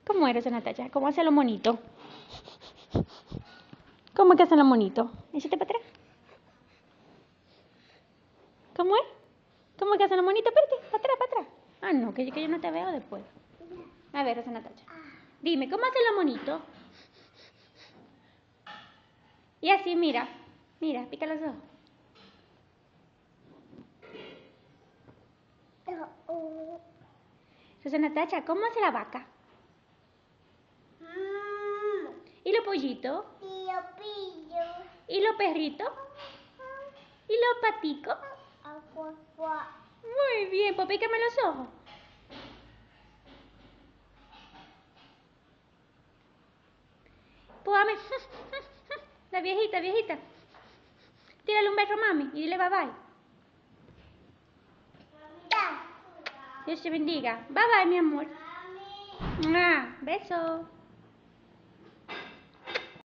¿Cómo eres, Natacha? ¿Cómo hace lo monito? ¿Cómo es que hace lo monito? Échate para atrás. ¿Cómo es? ¿Cómo es que hace lo monito? Espérate, para atrás, para atrás. Ah, no, que yo no te veo después. A ver, Natacha. Dime, ¿cómo hace lo monito? Y así, mira. Mira, pica los ojos. Natacha, ¿cómo hace la vaca? ¿Y los pollitos? ¿Y los perritos? ¿Y los paticos? Muy bien, pues pícame los ojos. Pues dame. La viejita, viejita. Tírale un beso a mami y dile bye bye. Dios te bendiga. Bye bye, mi amor. Beso.